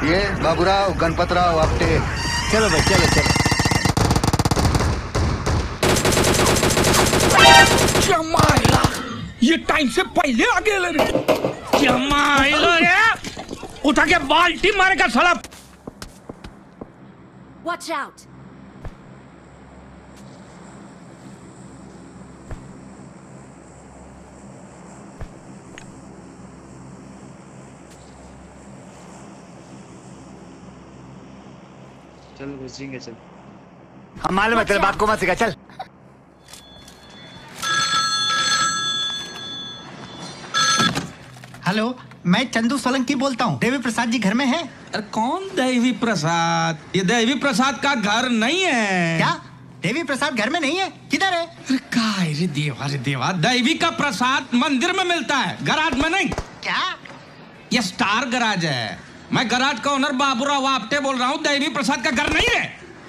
ये बाबूराव गणपतराव आपटे। चलो भाई चलो चलो। जमाइला ये टाइम से पहले आ गए रे। जमाइला रे उठा के बाल्टी मारेगा साला। Watch out! चल घुसेंगे चल। हम मालूम है तेरे बाप को मत सिखा चल। हेलो, मैं चंदू सोलंकी बोलता हूँ। देवी प्रसाद जी घर में हैं? अरे कौन देवी प्रसाद? ये देवी प्रसाद का घर नहीं है। क्या देवी प्रसाद घर में नहीं है? किधर है? अरे का रे देवा देवी का प्रसाद मंदिर में मिलता है, गराज में नहीं। क्या? ये स्टार गराज है। मैं गराज का ओनर बाबूराव आपटे बोल रहा हूँ। देवी प्रसाद का घर नहीं है।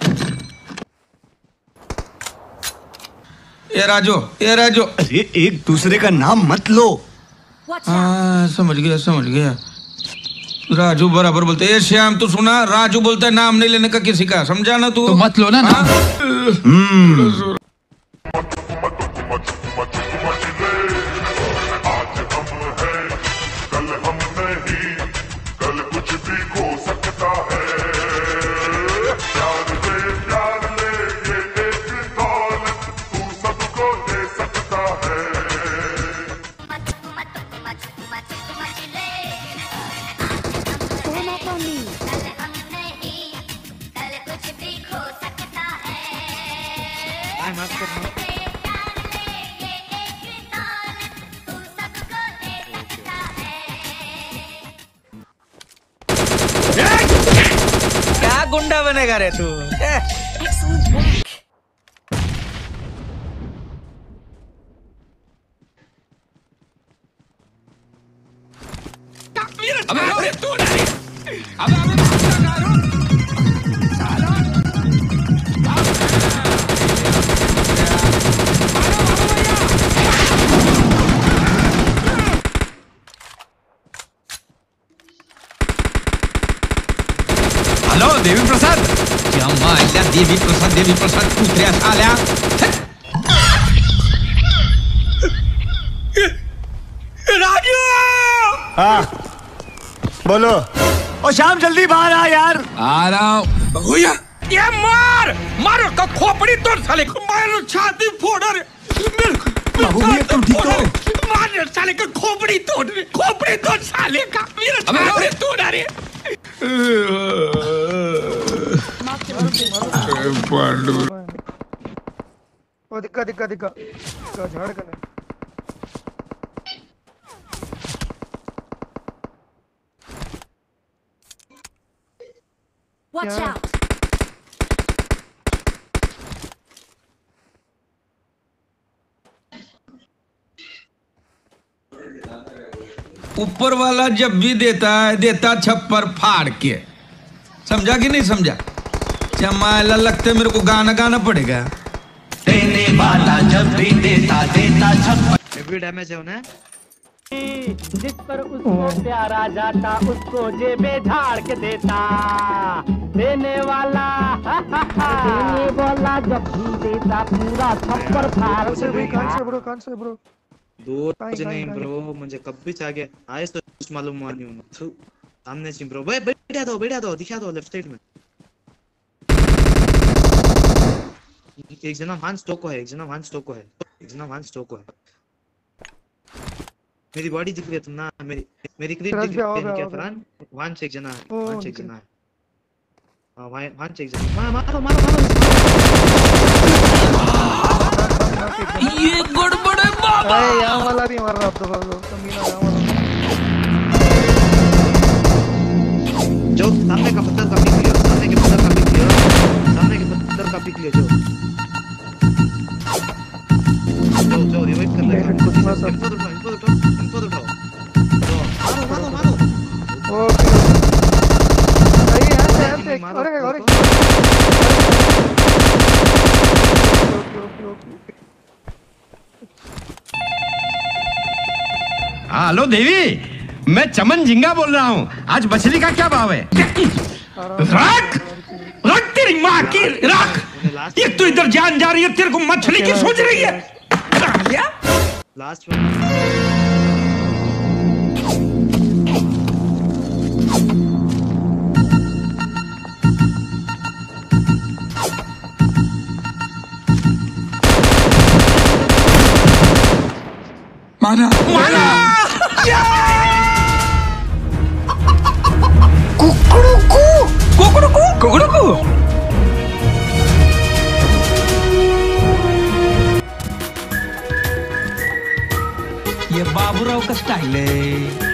ये राजू अरे एक दूसरे का नाम मत लो। हाँ समझ गया। राजू बराबर बोलते। ये श्याम तू सुना, राजू बोलता है नाम नहीं लेने का किसी का, समझा ना तू? तो मत लो ना नाम। क्या गुंडा बनेगा रे तू? अबे तू नहीं। हेलो देवी प्रसाद। क्या मायला देवी प्रसाद कुत्र्या साल्या। राजू हाँ बोलो। ओ शाम जल्दी बाहर आ यार। आ रहा हूँ भैया। ये मार उसका खोपड़ी तोड़ साले को। मार छाती फोड़ रे। बाबू भैया तुम ठीक हो? मार साले का खोपड़ी तोड़ साले का। मेरा छाती तोड़ रे। ओ दिक्का झाड़ कर। Watch out! ऊपर वाला जब भी देता छप्पर फाड़ के। समझा कि नहीं समझा? चमाला लगता है मेरे को गाना पड़ेगा। देने वाला जब भी देता छप्पर। हेवी डैमेज है उन्हें। जिस पर उसको प्यारा जाता उसको जेबे झाड़ के देता। देने वाला जब भी देता पूरा छप्पर फाड़ के देता। कान से ब्रो दूर नहीं ब्रो, मुझे कभी आगे आए तो कुछ मालूम हुआ नहीं हूँ। सामने से ब्रो बैठा दो दिखा दो लेफ्ट साइड में। एक जना वन स्टोको है। मेरी बॉडी दिख रही है तुम ना, मेरी क्लिप दिख रही है क्या फरहान? वन से एक जना है। हां वन से एक जना। मारो ये गड़बड़ है बाबा। यहाँ वाला भी मार रहा अब तो मीना यहाँ वाला। जो सामने का पत्थर का पिक लियो। जो रिवाइव कर ले। इनको उठाओ। मारो। ओके सही है। अरे हेलो देवी, मैं चमन झिंगा बोल रहा हूँ। आज मछली का क्या भाव है? रख रख तेरी माँ की रख। एक तो इधर जान जा रही है, तेरे को मछली की सोच रही है। लास्ट वन माना माना कुकड़ू ये बाबूराव का स्टाइल है।